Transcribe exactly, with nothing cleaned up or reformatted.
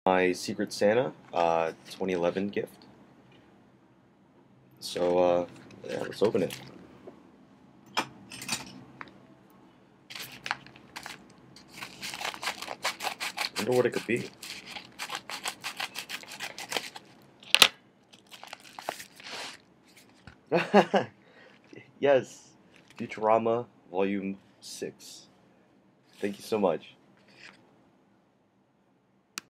my Secret Santa uh, twenty eleven gift. So, uh, yeah, let's open it. Wonder what it could be. Yes, Futurama Volume six. Thank you so much.